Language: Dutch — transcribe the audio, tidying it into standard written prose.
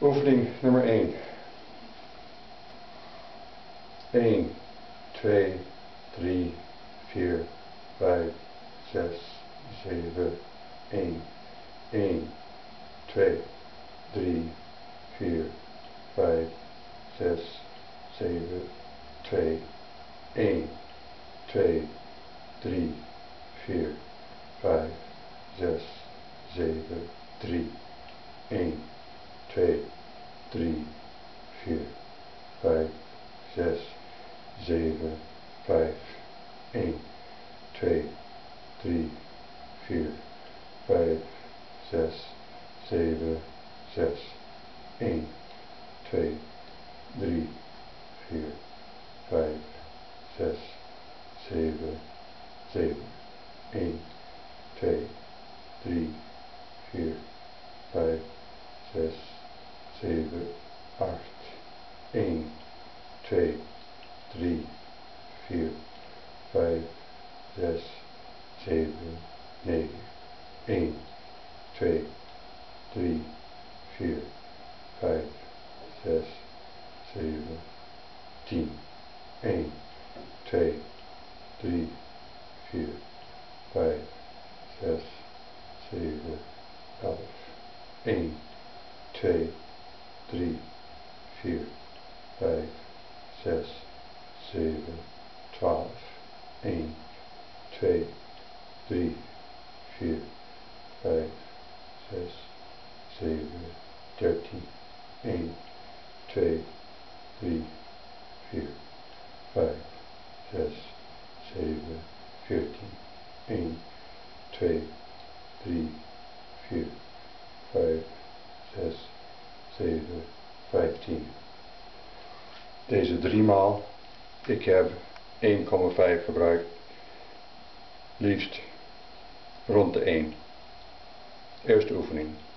Oefening nummer 1. 1, 2, 3, 4, 5, 6, 7, 1. 1, 2, 3, 4, 5, 6, 7, 2. 1, 2, 3, 4, 5, 6, 7, 3. 1, 2, 3, 4, 5, 6, 7, 5. 1, 2, 3, 4, 5, 6, 7, 6. 1, 2, 3, 4, 5, 6, 7, 7. 1, 2, 3, 4, 5, 6, 7, 8. 1, 2, 3, 4, 5, 6, 7, 9. 1, 2, 3, 4, 5, 6, 7, 10. 1, 2, 3, 4, 5, 6, 7, 11. 1, 2, 3, 4, 5, 6, 7, 12. 1, 2, 3, 4, 5, 6, 7, 13. 1, 2, 3, 4, 5, 6, 7, 14. 1, 2, 3, 4, 5, 6, 7, 15. Deze 3 maal. Ik heb 1,5 gebruikt. Liefst rond de 1. Eerste oefening.